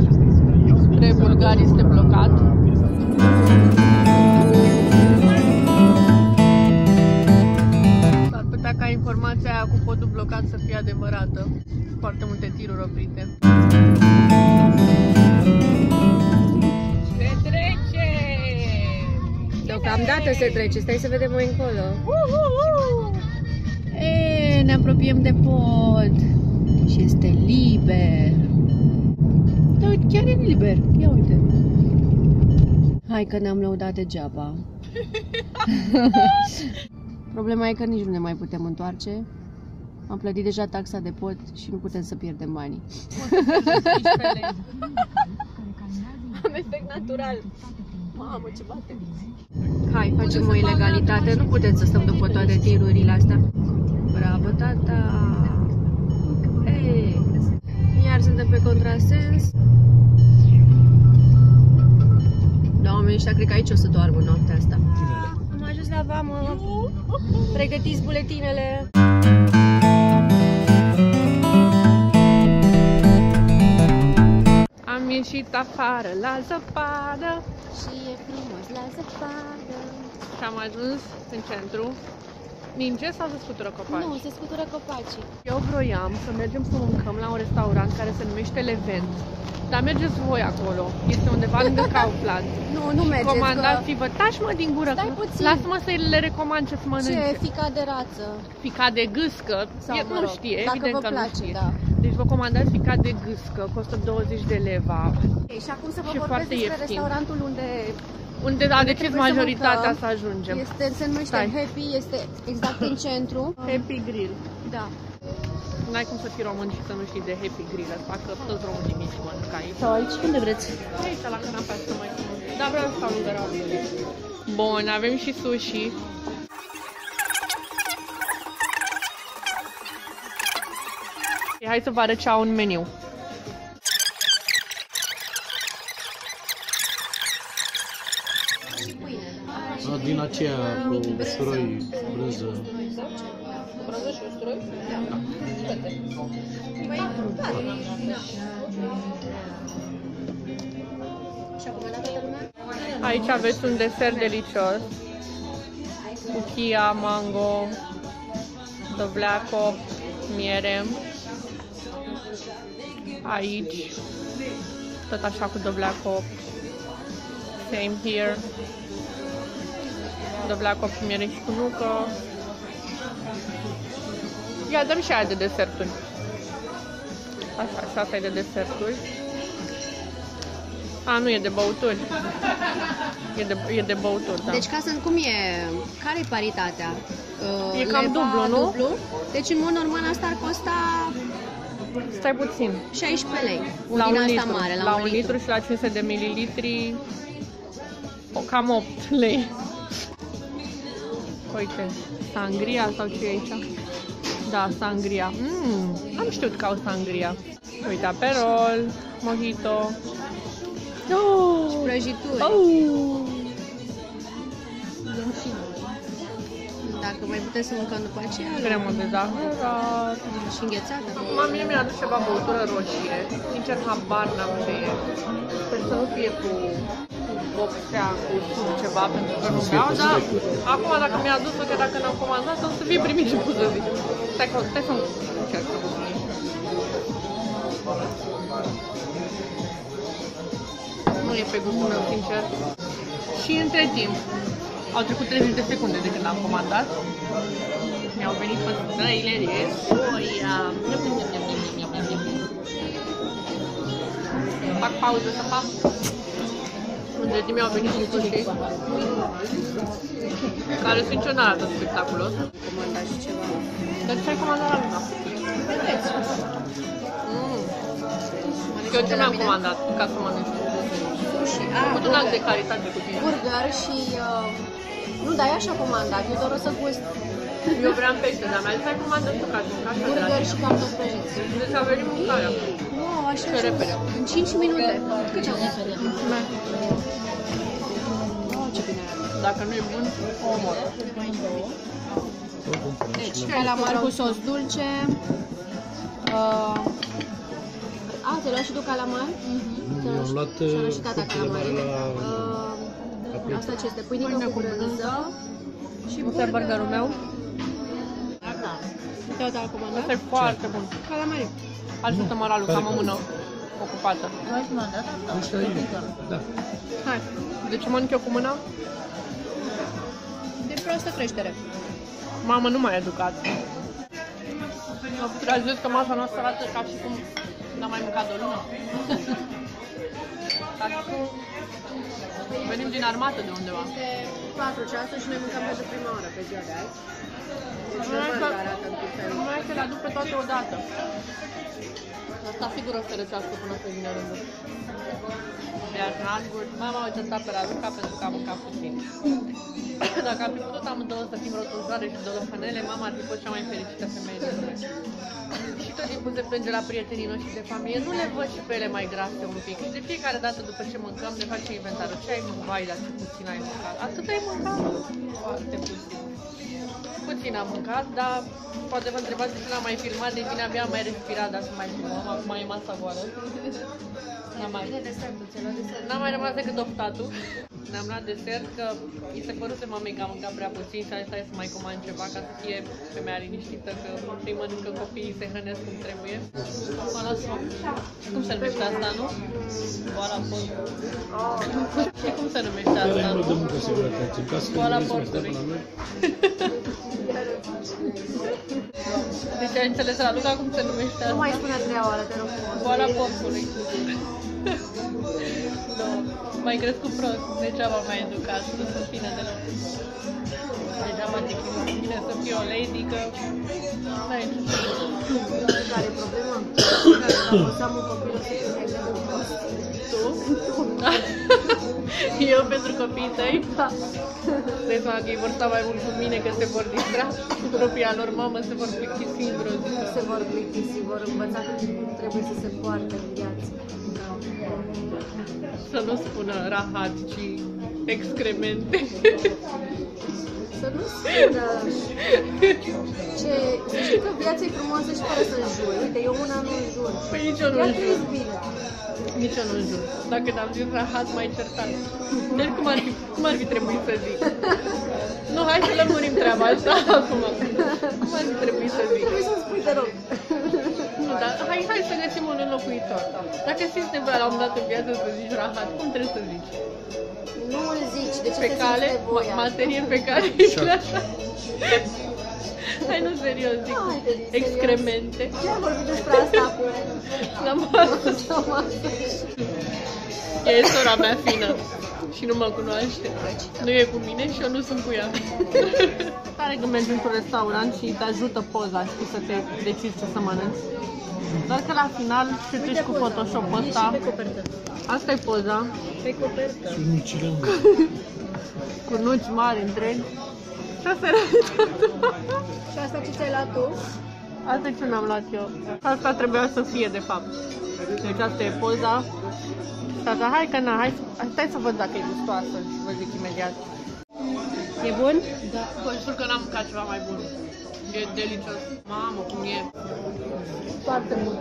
drumul spre Bulgaria este blocat. S-ar putea ca informația aia cu podul blocat să fie adevărată. Foarte multe tiruri oprite. Se trece! Deocamdată se trece, stai să vedem mai încolo. E, ne apropiem de pod și este liber. Da, uite, chiar e liber. Ia uite. Hai că ne-am lăudat degeaba. Problema e că nici nu ne mai putem întoarce. Am plătit deja taxa de pod și nu putem să pierdem banii. Am efect natural. Mamă, ce bate! Hai, facem o ilegalitate. Nu putem să stăm după toate tirurile astea. Bravo, tata! Ei, iar suntem pe contrasens. Da, oamenii ăștia cred că aici o să doarmă noaptea asta. Am ajuns la vamă. Pregătiți buletinele. Am ieșit afară la zăpadă. Și e frumos la zăpadă. Și am ajuns în centru. Ninge sau se scutură copaci? Nu, se scutură copacii. Eu vroiam să mergem să mâncăm la un restaurant care se numește Levent. Dar mergeți voi acolo. Este undeva lângă Kaufland. Nu mergeți, comandați-vă. Taci mă din gură. Stai puțin. Lasă-mă să le recomand ce să mănânce. Ce? Fica de rață. Fica de gâscă. Sau, nu știe, dacă evident vă că place, nu știe. da. Deci vă comandați fica de gâscă, costă 20 de leva. Okay, și acum să vă Și vorbesc foarte despre ieftin. restaurantul unde A decis majoritatea să ajungem. se numește Happy, este exact în centru. Happy Grill. Da. N-ai cum să fii român și să nu știi de Happy Grill, fac că toți românii mici mănânc aici. Sau aici, unde vreți? Aici, la canapea, să mai frumos. Da, vreau să stau lângă Raul. Bun, avem și sushi. Hai să vă arăt ce au un meniu. Din aceea cu usturoi, brânză. Brânză și usturoi? Da. Aici aveți un desert delicios. Cu chia, mango, dovleaco, miere. Aici, tot așa cu dovleaco. Same here. Dovleaco cu miere și cu nucă. Ia, dăm și aia de deserturi. Așa, și asta e de deserturi. A, nu e de băuturi. E de băuturi, da. Deci cum e? Care e paritatea? E cam dublu, nu? Dublu. Deci în mod normal asta ar costa Stai puțin. 16 lei. La din un asta litru. mare, la un litru și la 500 de mililitri cam 8 lei. Uite, sangria sau ce e aici? Da, sangria. Am știut că au sangria. Uite, aperol, mojito. Și prăjituri. Dacă mai putem să mâncăm după aceea. Cremă de zahăr. Și înghețată. Acum mie mi-a adus ceva băutură roșie. Sincer, habar n-am ce e. Sper să nu fie cu boxea, cu ceva, pentru că nu beau, dar acum dacă mi-a adus-o, că dacă n-am comandat, o să fie primit și pus să zic. Stai să încerc să văd. Nu e pe gustul meu, sincer. Și între timp, au trecut 30 de secunde de când am comandat. Mi-au venit păstrăile de soia. Fac pauză să fac. Între timp mi-au venit și sushi, care sincer n-a arătat spectaculos. Comandat și ceva. Dar ce ai comandat la Luna? Vedeți. Eu ce mi-am comandat ca să mănânc? Sushi. Am avut un act de caritate cu tine. Burger și... Nu, dar e așa comandat. Eu doar o să gust. Eu vreau pește, dar mi-a zis ai comandat tu ca să mâncați de la Burger tine. și cartofi prăjiți. Deci a venit mâncarea. Wow, așa Ce repede. în 5 minute. Cât ce-am zis? Oh, ce bine arată. Dacă nu e bun, o omor. Deci, calamar cu sos dulce. ți-ai luat și tu calamar? Nu, eu am luat Și-am luat și tata calamar. la plăt. Asta ce este? Pâinică cu brânză și Asta e burgerul meu. Da. Tata a comandat? Asta e foarte bun. Calamari. Ajută-mă, Ralu, că am o mână ocupată. Ăsta e, da. Hai, de ce mănânc eu cu mâna? De proastă creștere. Mamă, nu m-ai educat. Ați zis că masa noastră arată ca și cum n-am mai mâncat de o lună. Ca și cum venim din armată de undeva. Este 4 ceasuri și noi mâncăm pentru prima oară pe ziua de azi. Numai că le aduc pe toate odată. Asta sigur o să răcească până să vină rândul. Iar în Angurt, mama a certat pe Raluca pentru că a mâncat puțin. Dacă am fi putut amândouă să fim rotunjoare și dolofănele, mama ar fi fost cea mai fericită femeie din lume. Și tot timpul se plânge la prietenii noștri de familie, nu le văd și pe ele mai grase un pic. Și de fiecare dată după ce mâncăm, ne facem inventarul. Ce ai mâncat? Vai, dar ce puțin ai mâncat. Atât ai mâncat? Foarte puțin. Puțin am mâncat, dar poate vă întrebați de ce n-am mai filmat, de bine abia am mai respirat, dar să mai filmăm, acum e masa goală. N-am mai rămas decât oftatul. Ne-am luat desert că i se păruse mamei că am mâncat prea puțin și asta e să mai comand ceva ca să fie femeia liniștită că îi mănâncă copiii, se hrănesc cum trebuie. Boala somn. Cum se numește asta, nu? Boala porc. Și cum se numește asta, nu? Boala porcului. Deci ai înțeles, Raluca, cum se numește asta? Nu mai spune a treia oară, te rog. Boala porcului. No, mai crescut prost, degeaba m-ai educat, să sunt fină deloc. Degeaba te chinui cu mine să fii o lady, că n-ai nicio șansă. Care e problema? O să am un copil, o să fie mai greu de prost. Tu? Eu pentru copiii tăi? Da. Deci că ei vor sta mai mult cu mine, că se vor distra cu propria lor mamă, se vor plictisi într-o zi. Nu se vor plictisi, vor învăța cum trebuie să se poarte în viață. Să nu spună rahat, ci excremente. Să nu spună ce... Să știi că viața e frumoasă și fără să juri. Uite, eu una nu jur. Păi nici eu nu Chiar jur. trăiesc bine. Nici eu nu jur. Dacă n-am zis rahat, m-ai certat. Deci cum ar fi trebuit să zic? Nu, hai să lămurim treaba asta acum. Cum ar fi trebuit să zic? Trebuie să-mi spui, te rog. Nu, dar hai să găsim un înlocuitor. Dacă simți nevoia la un moment dat în viață să zici rahat, cum trebuie să zici? Nu îl zici, de ce Pe să cale? simți nevoia? Materie pe cale? Așa. Hai, nu, serios, zic. Haide, serios. Excremente. Chiar vorbim despre asta acum. La masă. La masă. Ea e sora mea fină și nu mă cunoaște. Nu e cu mine și eu nu sunt cu ea. Tare când mergi într-un restaurant și te ajută poza, știi, să te decizi ce să mănânci. Doar că la final citești cu Photoshop-ul ăsta. Asta e poza. Pe copertă. Cu nuci mari întregi. Și asta era rezultatul. Și asta ce ți-ai luat tu? Asta ce mi-am luat eu. Asta trebuia să fie, de fapt. Deci asta e poza. Tata, hai că na, stai să văd dacă e gustoasă și vă zic imediat. E bun? Da. Păi știu că n-am mâncat ceva mai bun. E delicios. Mamă, cum e. Foarte mult.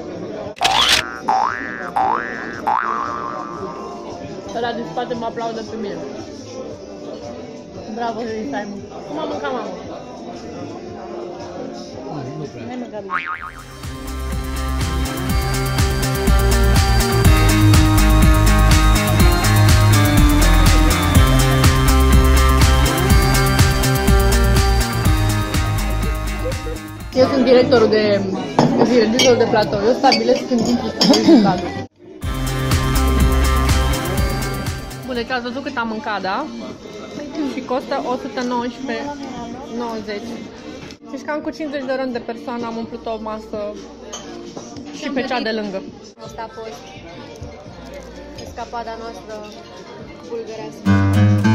Ăla din spate mă aplaudă pe mine. Bravo, Simon. Cum am mâncat, mamă? Nu prea. Hai mâncat bine. Eu sunt directorul regizorul de platou. Eu stabilesc când intru rezultatul. Bun, deci ați văzut cât am mâncat, da? Și costă 119,90. Deci cam cu 50 de rând de persoană am umplut o masă și pe cea de lângă. Asta a fost escapada noastră bulgărească.